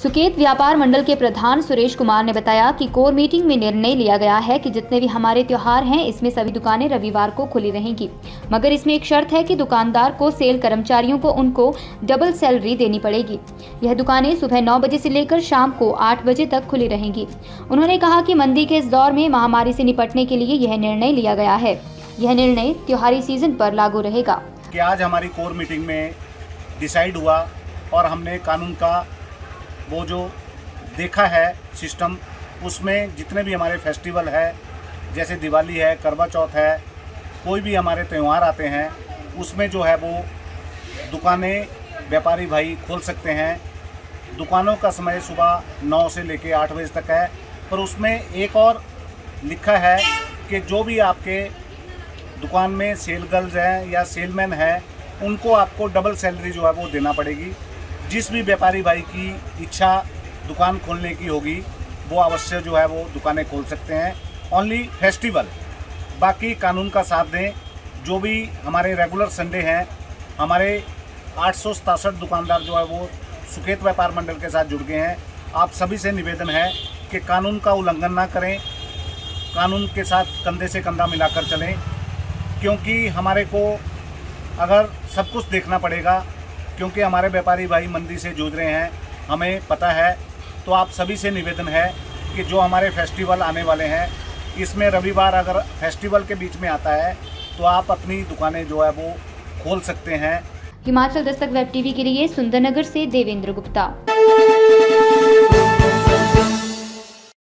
सुकेत व्यापार मंडल के प्रधान सुरेश कुमार ने बताया कि कोर मीटिंग में निर्णय लिया गया है कि जितने भी हमारे त्योहार हैं इसमें सभी दुकानें रविवार को खुली रहेंगी, मगर इसमें एक शर्त है कि दुकानदार को सेल कर्मचारियों को उनको डबल सैलरी देनी पड़ेगी। यह दुकानें सुबह 9 बजे से लेकर शाम को 8 बजे तक खुली रहेंगी। उन्होंने कहा कि मंदी के इस दौर में महामारी से निपटने के लिए यह निर्णय लिया गया है। यह निर्णय त्योहारी सीजन पर लागू रहेगा। कि आज हमारी कोर मीटिंग में डिसाइड हुआ और हमने कानून का वो जो देखा है सिस्टम, उसमें जितने भी हमारे फेस्टिवल है, जैसे दिवाली है, करवा चौथ है, कोई भी हमारे त्यौहार आते हैं, उसमें जो है वो दुकानें व्यापारी भाई खोल सकते हैं। दुकानों का समय सुबह 9 से लेकर 8 बजे तक है, पर उसमें एक और लिखा है कि जो भी आपके दुकान में सेल गर्ल्स हैं या सेलमैन हैं, उनको आपको डबल सैलरी जो है वो देना पड़ेगी। जिस भी व्यापारी भाई की इच्छा दुकान खोलने की होगी वो अवश्य जो है वो दुकानें खोल सकते हैं। ओनली फेस्टिवल, बाकी कानून का साथ दें। जो भी हमारे रेगुलर संडे हैं, हमारे 867 दुकानदार जो है वो सुकेत व्यापार मंडल के साथ जुड़ गए हैं। आप सभी से निवेदन है कि कानून का उल्लंघन ना करें, कानून के साथ कंधे से कंधा मिलाकर चलें, क्योंकि हमारे को अगर सब कुछ देखना पड़ेगा, क्योंकि हमारे व्यापारी भाई मंदी से जूझ रहे हैं, हमें पता है। तो आप सभी से निवेदन है कि जो हमारे फेस्टिवल आने वाले हैं, इसमें रविवार अगर फेस्टिवल के बीच में आता है तो आप अपनी दुकानें जो है वो खोल सकते हैं। हिमाचल दस्तक वेब टीवी के लिए सुंदरनगर से देवेंद्र गुप्ता।